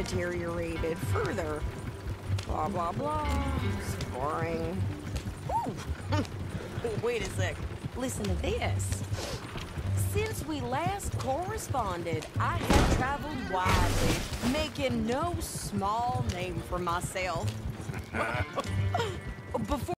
deteriorated further. Blah, blah, blah. It's boring. Ooh. Wait a sec. Listen to this. Since we last corresponded, I have traveled widely, making no small name for myself. Before